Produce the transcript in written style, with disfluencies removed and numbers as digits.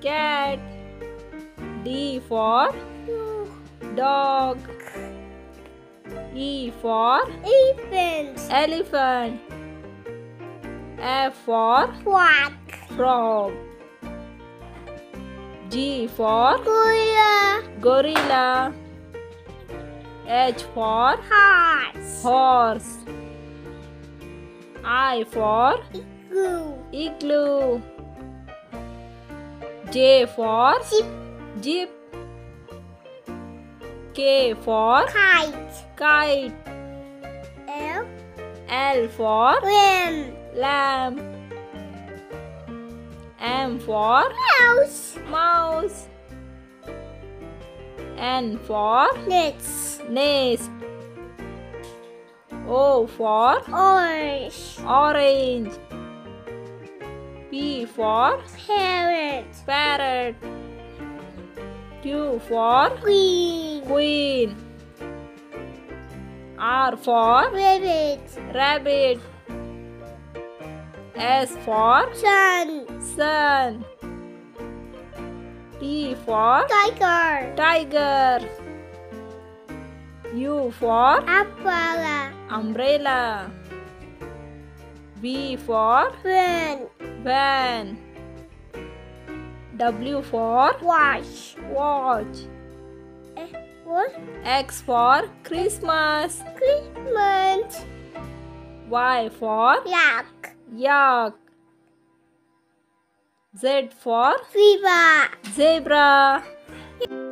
cat. D for dog. E for elephant. F for frog. G for gorilla. H for horse. I for igloo. J for jeep. K for kite. L for lamb. M for mouse. N for nest. O for orange. P for parrot. Q for queen. R for rabbit. S for sun. T for tiger. U for umbrella. V for van. W for watch. X for Christmas. Y for yak. Z for zebra.